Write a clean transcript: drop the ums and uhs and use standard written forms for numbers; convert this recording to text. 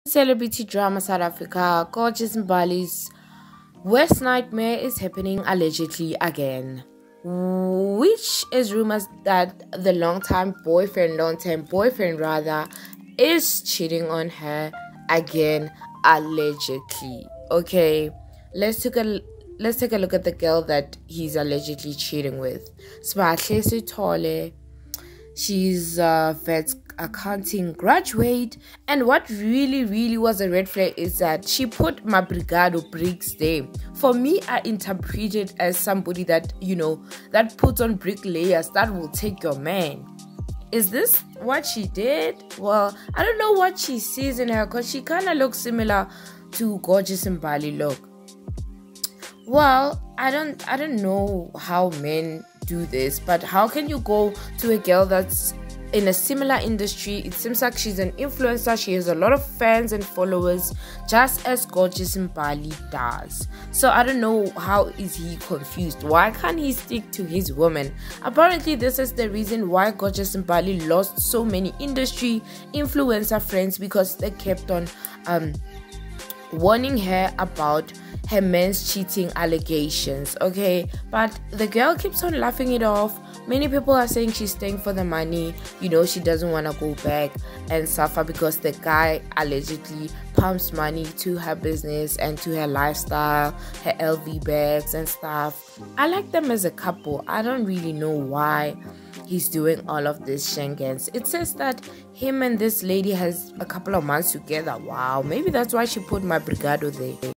Celebrity drama South Africa, Gorgeous Mbali's worst nightmare is happening allegedly again. Which is rumors that the long-time boyfriend rather, is cheating on her again, allegedly. Okay, let's take a look at the girl that he's allegedly cheating with. Smahle Sithole. She's a vet accounting graduate, and what really was a red flag is that she put Mabrigado bricks there. For me, I interpret it as somebody that, that puts on brick layers that will take your man. Is this what she did? Well, I don't know what she sees in her, because she kind of looks similar to Gorgeous Mbali look. Well, I don't know how men do this, but how can you go to a girl that's in a similar industry? It seems like she's an influencer. She has a lot of fans and followers, just as Gorgeous Mbali does. So I don't know, how is he confused? Why can't he stick to his woman? Apparently this is the reason why Gorgeous Mbali lost so many industry influencer friends, because they kept on warning her about her man's cheating allegations. Okay, but the girl keeps on laughing it off. Many people are saying she's staying for the money, she doesn't want to go back and suffer because the guy allegedly pumps money to her business and to her lifestyle, her LV bags and stuff. I like them as a couple. I don't really know why he's doing all of this shenanigans. It says that him and this lady has a couple of months together. Wow, maybe that's why she put Mabrigado there.